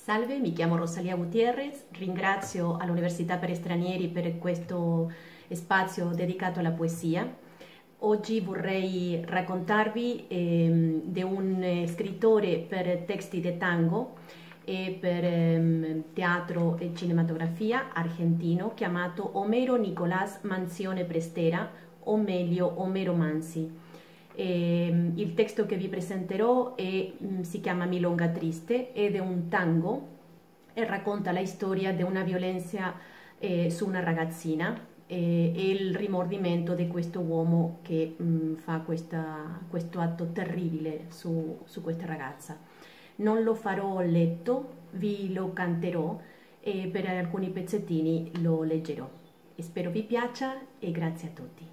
Salve, mi chiamo Rosalia Gutierrez, ringrazio all'Università per Stranieri per questo spazio dedicato alla poesia. Oggi vorrei raccontarvi di un scrittore per testi di tango e per teatro e cinematografia argentino chiamato Homero Nicolás Manzione Prestera, o meglio Homero Manzi. Il testo che vi presenterò si chiama Milonga Triste ed è un tango e racconta la storia di una violenza su una ragazzina e il rimordimento di questo uomo che fa questo atto terribile su questa ragazza. Non lo farò letto, vi lo canterò e per alcuni pezzettini lo leggerò. Spero vi piaccia e grazie a tutti.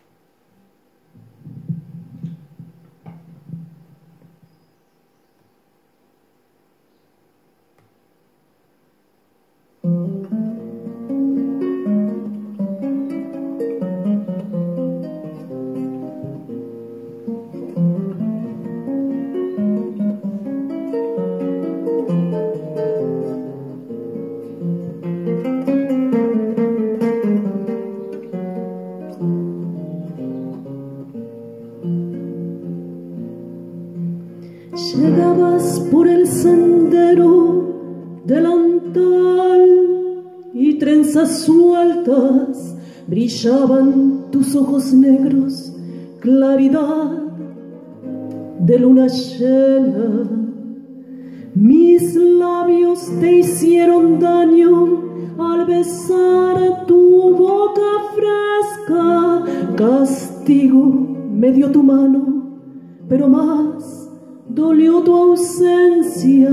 Llegabas por el sendero, delantal y trenzas sueltas, brillaban tus ojos negros, claridad de luna llena. Mis labios te hicieron daño al besar tu boca fresca, castigo me dio tu mano, pero más dolió tu ausencia,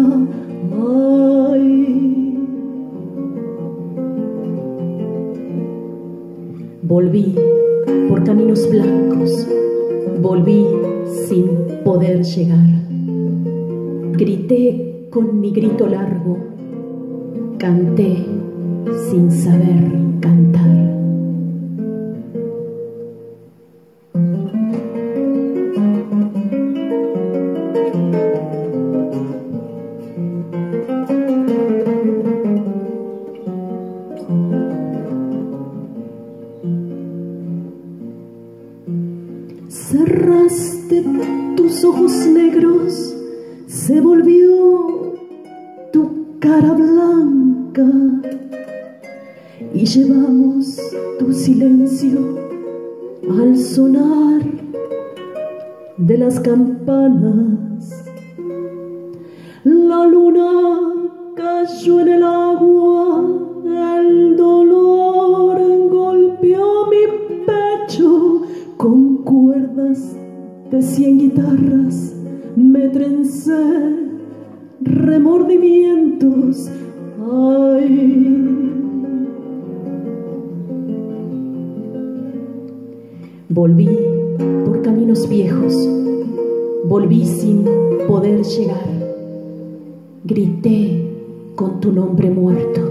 ay. Volví por caminos blancos, volví sin poder llegar. Grité con mi grito largo, canté sin saber cantar. Cerraste tus ojos negros, se volvió tu cara blanca y llevamos tu silencio al sonar de las campanas. La luna cayó en el agua, el dolor golpeó mi pecho. Con cuerdas de 100 guitarras me trencé, remordimientos, ay. Volví por caminos viejos, volví sin poder llegar. Grité con tu nombre muerto,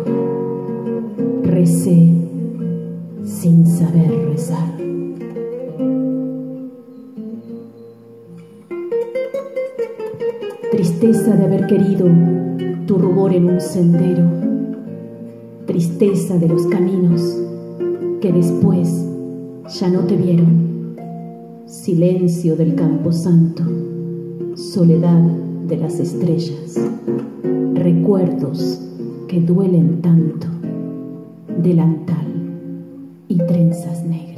recé sin saber rezar. Tristeza de haber querido tu rubor en un sendero, tristeza de los caminos que después ya no te vieron, silencio del camposanto, soledad de las estrellas, recuerdos que duelen tanto, delantal y trenzas negras.